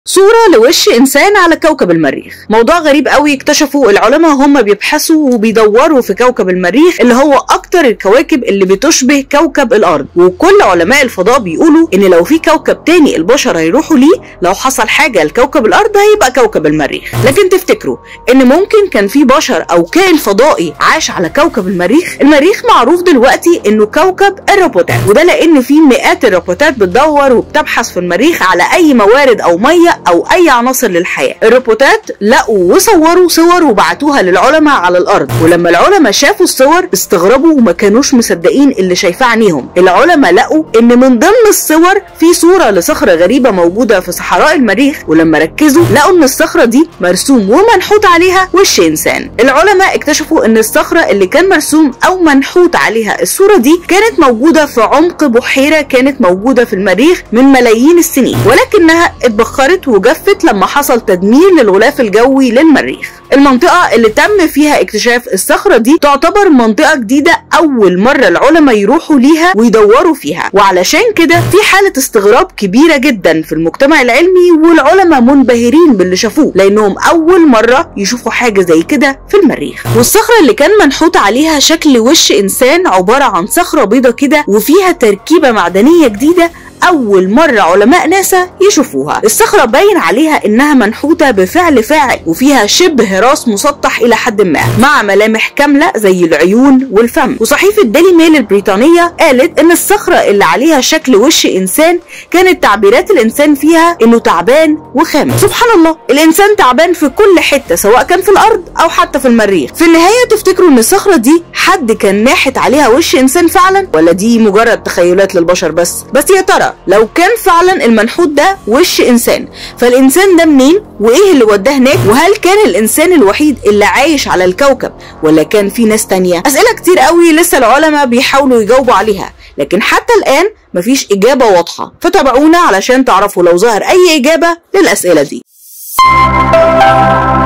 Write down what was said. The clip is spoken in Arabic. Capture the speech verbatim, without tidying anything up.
صورة لوش إنسان على كوكب المريخ. موضوع غريب قوي اكتشفوا العلماء هم بيبحثوا وبيدوروا في كوكب المريخ اللي هو أكتر الكواكب اللي بتشبه كوكب الأرض، وكل علماء الفضاء بيقولوا إن لو في كوكب تاني البشر هيروحوا ليه لو حصل حاجة لكوكب الأرض هيبقى كوكب المريخ. لكن تفتكروا إن ممكن كان في بشر أو كائن فضائي عاش على كوكب المريخ؟ المريخ معروف دلوقتي إنه كوكب الروبوتات، وده لأن في مئات الروبوتات بتدور وبتبحث في المريخ على أي موارد أو مية او اي عناصر للحياه. الروبوتات لقوا وصوروا صور وبعتوها للعلماء على الارض، ولما العلماء شافوا الصور استغربوا وما كانوش مصدقين اللي شايفاه عينيهم. العلماء لقوا ان من ضمن الصور في صوره لصخره غريبه موجوده في صحراء المريخ، ولما ركزوا لقوا ان الصخره دي مرسوم ومنحوت عليها وش انسان. العلماء اكتشفوا ان الصخره اللي كان مرسوم او منحوت عليها الصوره دي كانت موجوده في عمق بحيره كانت موجوده في المريخ من ملايين السنين، ولكنها اتبخرت وجفت لما حصل تدمير للغلاف الجوي للمريخ. المنطقة اللي تم فيها اكتشاف الصخرة دي تعتبر منطقة جديدة أول مرة العلماء يروحوا ليها ويدوروا فيها، وعلشان كده في حالة استغراب كبيرة جدا في المجتمع العلمي، والعلماء منبهرين باللي شافوه لأنهم أول مرة يشوفوا حاجة زي كده في المريخ. والصخرة اللي كان منحوت عليها شكل وش إنسان عبارة عن صخرة بيضة كده وفيها تركيبة معدنية جديدة أول مرة علماء ناسا يشوفوها. الصخرة باين عليها إنها منحوتة بفعل فاعل وفيها شبه راس مسطح إلى حد ما مع ملامح كاملة زي العيون والفم. وصحيفة ديلي ميل البريطانية قالت إن الصخرة اللي عليها شكل وش إنسان كانت تعبيرات الإنسان فيها إنه تعبان وخامل. سبحان الله، الإنسان تعبان في كل حتة سواء كان في الأرض أو حتى في المريخ. في النهاية تفتكروا إن الصخرة دي حد كان ناحت عليها وش إنسان فعلا ولا دي مجرد تخيلات للبشر بس؟ بس يا ترى لو كان فعلا المنحوت ده وش انسان، فالانسان ده منين وايه اللي وداه هناك؟ وهل كان الانسان الوحيد اللي عايش على الكوكب ولا كان في ناس تانية؟ اسئله كتير قوي لسه العلماء بيحاولوا يجاوبوا عليها، لكن حتى الان مفيش اجابه واضحه، فتابعونا علشان تعرفوا لو ظهر اي اجابه للاسئله دي.